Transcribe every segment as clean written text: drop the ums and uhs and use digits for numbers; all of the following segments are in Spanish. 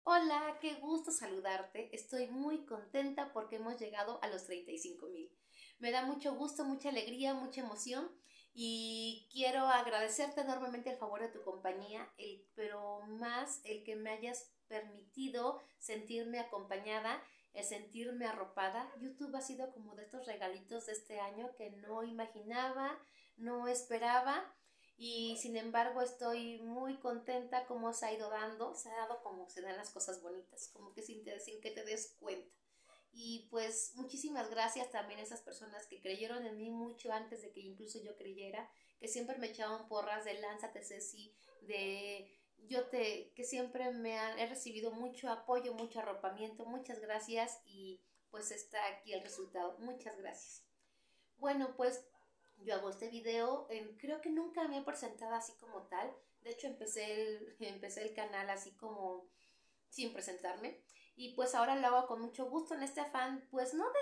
Hola, qué gusto saludarte. Estoy muy contenta porque hemos llegado a los 35,000. Me da mucho gusto, mucha alegría, mucha emoción y quiero agradecerte enormemente el favor de tu compañía, pero más el que me hayas permitido sentirme acompañada, el sentirme arropada. YouTube ha sido como de estos regalitos de este año que no imaginaba, no esperaba y sin embargo estoy muy contenta como se ha ido dando, se ha dado como se dan las cosas bonitas, como que sin que te des cuenta. Y pues muchísimas gracias también a esas personas que creyeron en mí mucho antes de que incluso yo creyera, que siempre me echaban porras de lánzate Ceci, de que siempre he recibido mucho apoyo, mucho arropamiento, muchas gracias y pues está aquí el resultado, muchas gracias. Bueno, pues yo hago este video, creo que nunca me he presentado así como tal. De hecho, empecé el canal así como sin presentarme. Y pues ahora lo hago con mucho gusto en este afán, pues no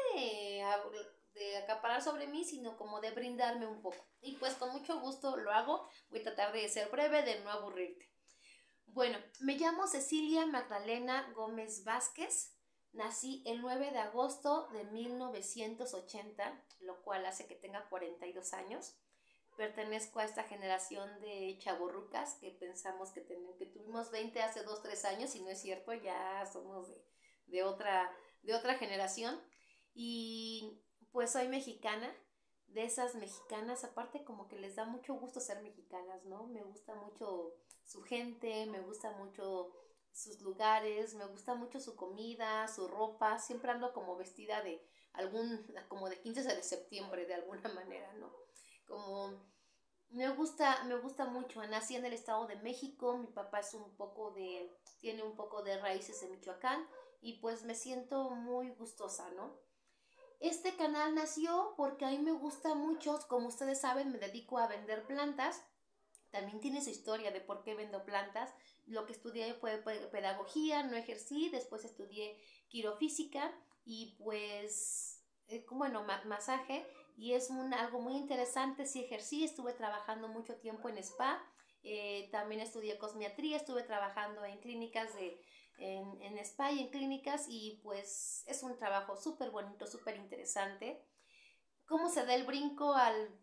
de acaparar sobre mí, sino como de brindarme un poco. Y pues con mucho gusto lo hago. Voy a tratar de ser breve, de no aburrirte. Bueno, me llamo Cecilia Magdalena Gómez Vázquez. Nací el 9 de agosto de 1980, lo cual hace que tenga 42 años. Pertenezco a esta generación de chavorrucas que pensamos que tuvimos 20 hace 2 3 años y no es cierto, ya somos de de otra generación. Y pues soy mexicana, de esas mexicanas, aparte como que les da mucho gusto ser mexicanas, ¿no? Me gusta mucho su gente, me gusta mucho sus lugares, me gusta mucho su comida, su ropa, siempre ando como vestida de como de 15 de septiembre de alguna manera, ¿no? Como me gusta mucho, nací en el Estado de México, mi papá tiene un poco de raíces de Michoacán y pues me siento muy gustosa, ¿no? Este canal nació porque a mí me gusta mucho, como ustedes saben, me dedico a vender plantas. También tiene su historia de por qué vendo plantas. Lo que estudié fue pedagogía, no ejercí, después estudié quirofísica y pues, bueno, masaje. Y es algo muy interesante, sí ejercí, estuve trabajando mucho tiempo en spa, también estudié cosmiatría, estuve trabajando en en spa y en clínicas y pues es un trabajo súper bonito, súper interesante. ¿Cómo se da el brinco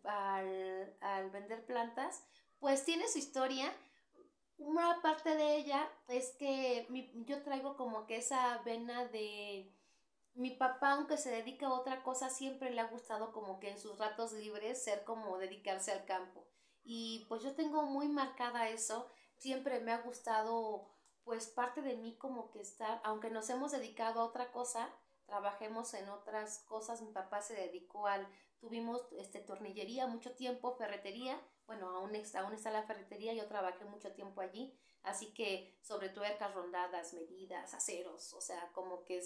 al vender plantas? Pues tiene su historia. Una parte de ella es que yo traigo como que esa vena de mi papá, aunque se dedica a otra cosa, siempre le ha gustado como que en sus ratos libres ser como dedicarse al campo. Y pues yo tengo muy marcada eso, siempre me ha gustado pues parte de mí como que estar, aunque nos hemos dedicado a otra cosa, trabajemos en otras cosas, mi papá se dedicó tuvimos tornillería mucho tiempo, ferretería, bueno, aún está la ferretería, yo trabajé mucho tiempo allí, así que sobre tuercas, rondadas, medidas, aceros, o sea, como que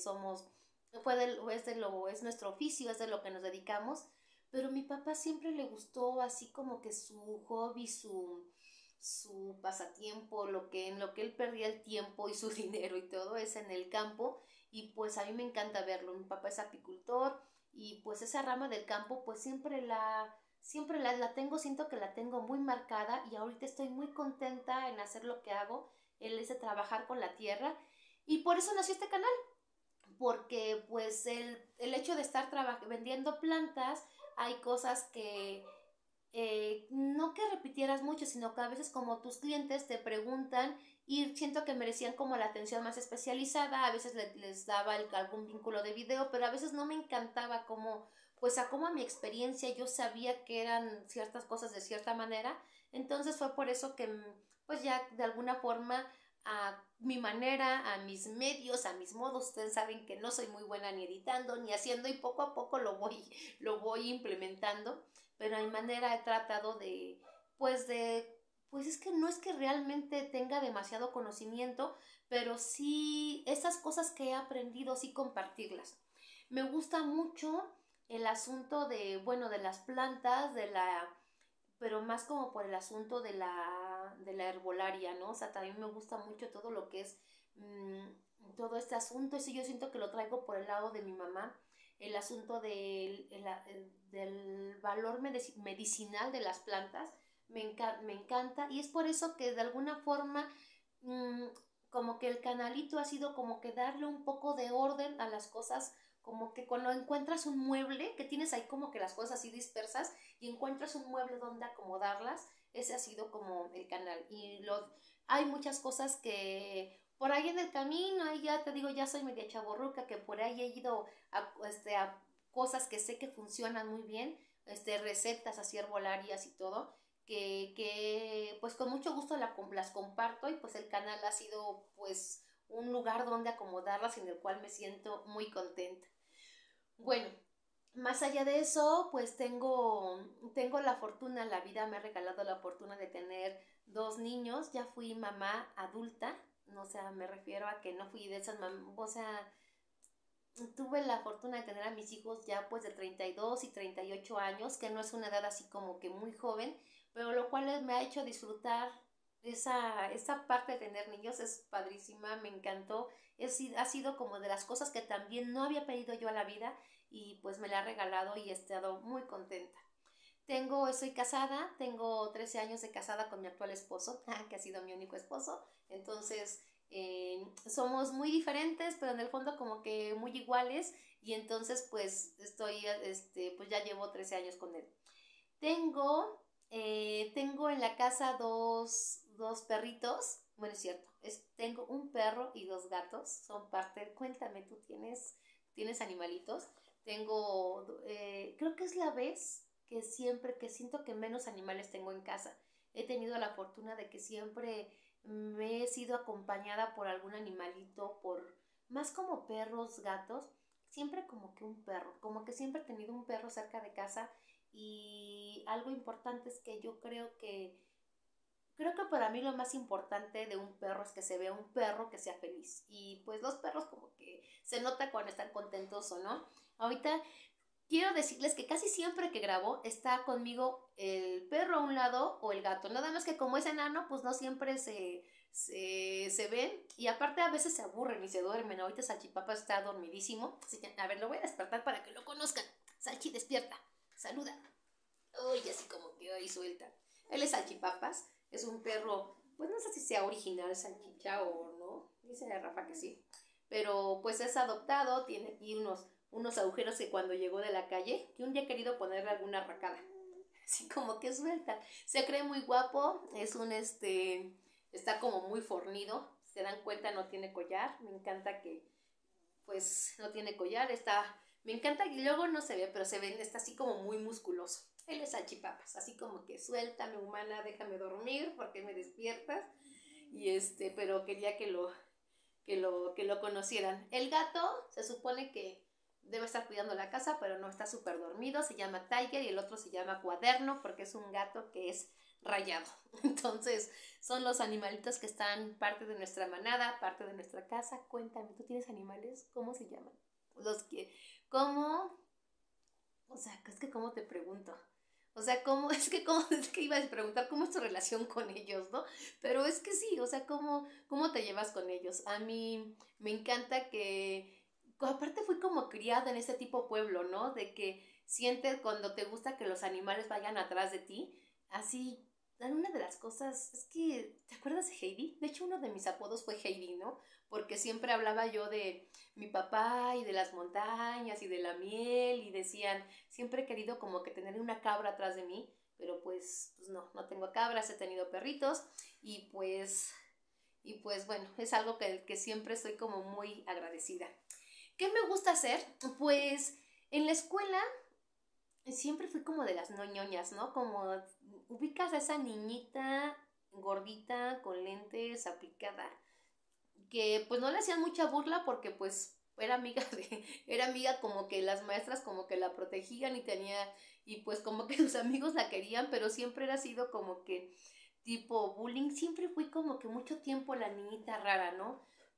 es nuestro oficio, es de lo que nos dedicamos, pero a mi papá siempre le gustó así como que su hobby, su pasatiempo, en lo que él perdía el tiempo y su dinero y todo es en el campo y pues a mí me encanta verlo. Mi papá es apicultor y pues esa rama del campo pues la tengo, siento que la tengo muy marcada y ahorita estoy muy contenta en hacer lo que hago, él es de trabajar con la tierra y por eso nació este canal porque pues el hecho de estar vendiendo plantas, hay cosas que no que repitieras mucho, sino que a veces como tus clientes te preguntan y siento que merecían como la atención más especializada, a veces les daba algún vínculo de video, pero a veces no me encantaba como, pues a como a mi experiencia yo sabía que eran ciertas cosas de cierta manera, entonces fue por eso que pues ya de alguna forma a mi manera, a mis medios, a mis modos. Ustedes saben que no soy muy buena ni editando ni haciendo y poco a poco lo voy implementando, pero a mi manera he tratado pues es que no es que realmente tenga demasiado conocimiento, pero sí esas cosas que he aprendido, sí compartirlas. Me gusta mucho el asunto bueno, de las plantas, pero más como por el asunto de la herbolaria, ¿no? O sea, también me gusta mucho todo lo que es todo este asunto, ese yo siento que lo traigo por el lado de mi mamá, el asunto del valor medicinal de las plantas, me encanta y es por eso que de alguna forma mmm, como que el canalito ha sido como que darle un poco de orden a las cosas, como que cuando encuentras un mueble, que tienes ahí como que las cosas así dispersas y encuentras un mueble donde acomodarlas, ese ha sido como el canal. Hay muchas cosas que por ahí en el camino, ahí ya te digo, ya soy media chavorruca, que por ahí he ido a cosas que sé que funcionan muy bien, recetas así herbolarias y todo, que pues con mucho gusto las comparto y pues el canal ha sido pues un lugar donde acomodarlas en el cual me siento muy contenta. Bueno, más allá de eso, pues tengo la fortuna, la vida me ha regalado la fortuna de tener dos niños, ya fui mamá adulta, o sea, me refiero a que no fui de esas mamás, o sea, tuve la fortuna de tener a mis hijos ya pues de 32 y 38 años, que no es una edad así como que muy joven, pero lo cual me ha hecho disfrutar esa parte de tener niños, es padrísima, me encantó, ha sido como de las cosas que también no había pedido yo a la vida y pues me la ha regalado y he estado muy contenta. Soy casada, tengo 13 años de casada con mi actual esposo, que ha sido mi único esposo, entonces somos muy diferentes, pero en el fondo como que muy iguales y entonces pues pues ya llevo 13 años con él. Tengo en la casa dos perritos, bueno es cierto, tengo un perro y dos gatos, son parte, cuéntame, ¿tienes animalitos? Creo que es la vez que siento que menos animales tengo en casa. He tenido la fortuna de que siempre me he sido acompañada por algún animalito, más como perros, gatos, siempre como que un perro, como que siempre he tenido un perro cerca de casa y algo importante es que creo que para mí lo más importante de un perro es que se vea un perro que sea feliz. Y pues los perros como que se nota cuando están contentos o no. Ahorita quiero decirles que casi siempre que grabo está conmigo el perro a un lado o el gato. Nada más que como es enano, pues no siempre se ven. Y aparte a veces se aburren y se duermen. Ahorita Salchipapa está dormidísimo. Así que, a ver, lo voy a despertar para que lo conozcan. Salchi, despierta. Saluda. Uy, así como que hoy suelta. Él es Salchipapas. Es un perro, pues no sé si sea original salchicha o no. Dice Rafa que sí. Pero pues es adoptado, tiene aquí unos agujeros que cuando llegó de la calle, que un día he querido ponerle alguna racada. Así como que suelta. Se cree muy guapo, está como muy fornido. Se dan cuenta, no tiene collar. Me encanta que, pues, no tiene collar. Me encanta que luego no se ve, pero está así como muy musculoso. Él es Salchipapas, así como que suéltame humana, déjame dormir, porque me despiertas. Pero quería que lo conocieran. El gato se supone que debe estar cuidando la casa, pero no está súper dormido. Se llama Tiger y el otro se llama Cuaderno porque es un gato que es rayado. Entonces, son los animalitos que están parte de nuestra manada, parte de nuestra casa. Cuéntame, ¿tú tienes animales? ¿Cómo se llaman? ¿Cómo? O sea, es que ¿cómo te pregunto? O sea, es que iba a preguntar cómo es tu relación con ellos, ¿no? Pero es que sí, o sea, ¿cómo te llevas con ellos? A mí me encanta aparte fui como criada en ese tipo de pueblo, ¿no? De que sientes cuando te gusta que los animales vayan atrás de ti, así, una de las cosas, es que, ¿te acuerdas de Heidi? De hecho, uno de mis apodos fue Heidi, ¿no? Porque siempre hablaba yo de mi papá y de las montañas y de la miel y decían, siempre he querido como que tener una cabra atrás de mí, pero pues no tengo cabras, he tenido perritos y pues bueno, es algo que siempre estoy como muy agradecida. ¿Qué me gusta hacer? Pues en la escuela siempre fui como de las ñoñas, ¿no? Como ubicas a esa niñita gordita con lentes aplicada que pues no le hacían mucha burla porque pues era amiga como que las maestras como que la protegían y pues como que sus amigos la querían, pero siempre era sido como que tipo bullying, siempre fui como que mucho tiempo la niñita rara, ¿no?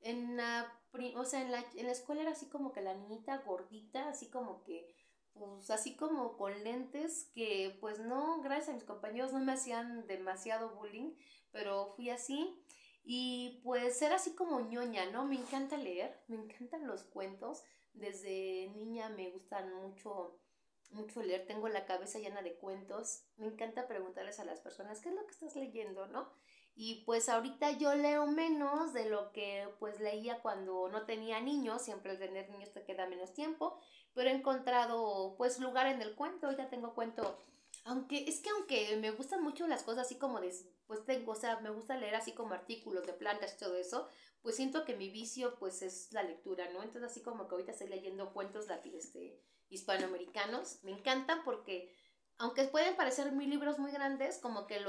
O sea, en la escuela era así como que la niñita gordita, así como que, pues así como con lentes que pues no, gracias a mis compañeros no me hacían demasiado bullying, pero fui así. Y pues era así como ñoña, ¿no? Me encanta leer, me encantan los cuentos. Desde niña me gustan mucho leer, tengo la cabeza llena de cuentos. Me encanta preguntarles a las personas, ¿qué es lo que estás leyendo, no? Y pues ahorita yo leo menos de lo que pues leía cuando no tenía niños, siempre al tener niños te queda menos tiempo, pero he encontrado pues lugar en el cuento, ya tengo cuento, aunque me gustan mucho las cosas así como de, pues tengo, o sea, me gusta leer así como artículos de plantas y todo eso, pues siento que mi vicio pues es la lectura, ¿no? Entonces así como que ahorita estoy leyendo cuentos hispanoamericanos, me encantan porque aunque pueden parecer mil libros muy grandes, como que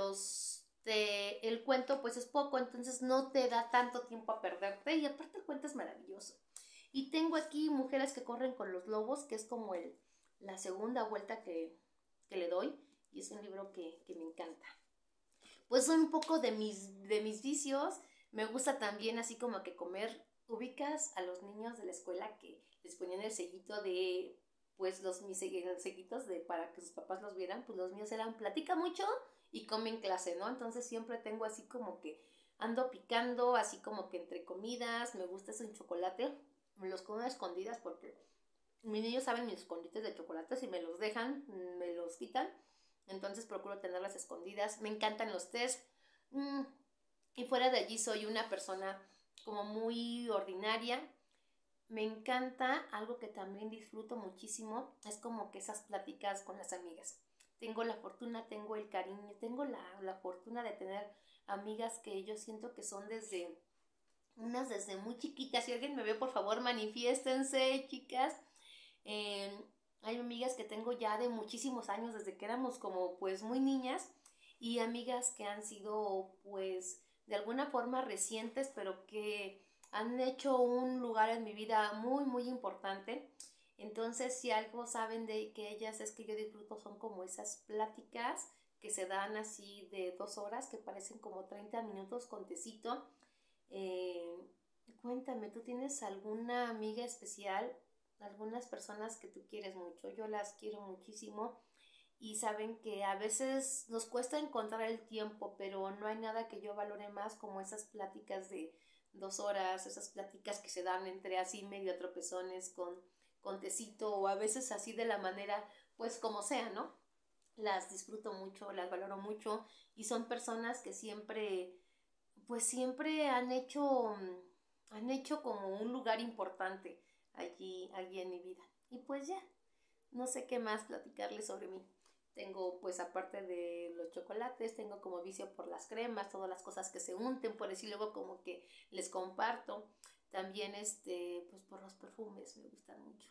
el cuento pues es poco, entonces no te da tanto tiempo a perderte y aparte el cuento es maravilloso. Y tengo aquí Mujeres que corren con los lobos, que es como la segunda vuelta que le doy y es un libro que me encanta. Pues son un poco de mis vicios, me gusta también así como que comer, ubicas a los niños de la escuela que les ponían el sellito de pues mis sellitos de para que sus papás los vieran, pues los míos eran platica mucho y come en clase, ¿no? Entonces siempre tengo así como que ando picando, así como que entre comidas, me gusta eso en chocolate, me los como a escondidas porque mis niños saben mis escondites de chocolate, si me los dejan, me los quitan, entonces procuro tenerlas escondidas, me encantan los tés, y fuera de allí soy una persona como muy ordinaria, me encanta, algo que también disfruto muchísimo, es como que esas pláticas con las amigas. Tengo la fortuna, tengo el cariño, tengo la fortuna de tener amigas que yo siento que son unas desde muy chiquitas. Si alguien me ve, por favor, manifiéstense, chicas. Eh, Hay amigas que tengo ya de muchísimos años, desde que éramos como pues muy niñas, y amigas que han sido pues de alguna forma recientes, pero que han hecho un lugar en mi vida muy muy importante. Entonces si algo saben de que ellas es que yo disfruto son como esas pláticas que se dan así de 2 horas que parecen como 30 minutos con tecito. eh, Cuéntame, ¿tú tienes alguna amiga especial? Algunas personas que tú quieres mucho, yo las quiero muchísimo y saben que a veces nos cuesta encontrar el tiempo, pero no hay nada que yo valore más como esas pláticas de 2 horas, esas pláticas que se dan entre así medio tropezones con tecito o a veces así de la manera, pues como sea, ¿no? Las disfruto mucho, las valoro mucho y son personas que siempre, pues siempre han hecho como un lugar importante allí en mi vida. Y pues ya, no sé qué más platicarles sobre mí. Tengo, pues aparte de los chocolates, tengo como vicio por las cremas, todas las cosas que se unten, por eso luego como que les comparto. También, pues por los perfumes, me gustan mucho.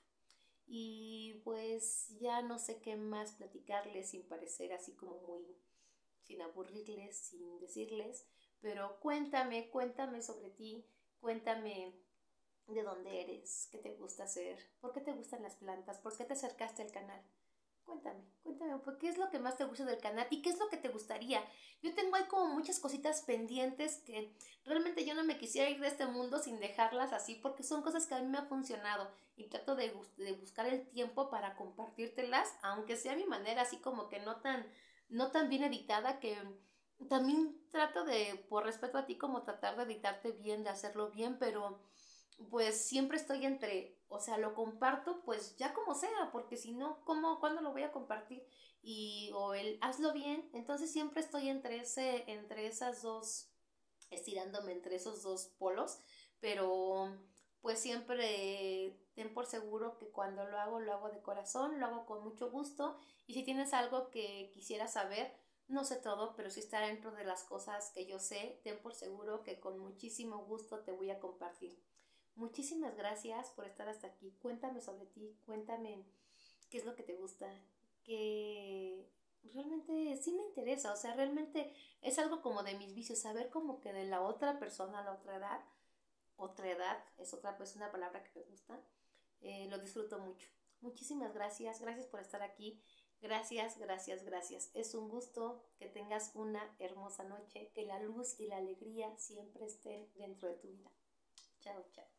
Y pues ya no sé qué más platicarles sin parecer así como muy, sin aburrirles, sin decirles. Pero cuéntame sobre ti, cuéntame de dónde eres, qué te gusta hacer, por qué te gustan las plantas, por qué te acercaste al canal. Cuéntame, pues, ¿qué es lo que más te gusta del canal y qué es lo que te gustaría? Yo tengo ahí como muchas cositas pendientes que realmente yo no me quisiera ir de este mundo sin dejarlas así porque son cosas que a mí me han funcionado y trato de buscar el tiempo para compartírtelas, aunque sea a mi manera así como que no tan bien editada, que también trato de, por respeto a ti, como tratar de editarte bien, de hacerlo bien, pero pues siempre estoy entre, o sea, lo comparto pues ya como sea, porque si no, cuándo lo voy a compartir? Y o el hazlo bien, entonces siempre estoy entre esas dos, estirándome entre esos dos polos, pero pues siempre ten por seguro que cuando lo hago de corazón, lo hago con mucho gusto, y si tienes algo que quisieras saber, no sé todo, pero si está dentro de las cosas que yo sé, ten por seguro que con muchísimo gusto te voy a compartir. Muchísimas gracias por estar hasta aquí. Cuéntame sobre ti, cuéntame qué es lo que te gusta, que realmente sí me interesa, o sea, realmente es algo como de mis vicios, saber como que de la otra persona, la otra edad, es otra, pues una palabra que me gusta, lo disfruto mucho. Muchísimas gracias, gracias por estar aquí, gracias. Es un gusto que tengas una hermosa noche, que la luz y la alegría siempre estén dentro de tu vida. Chao, chao.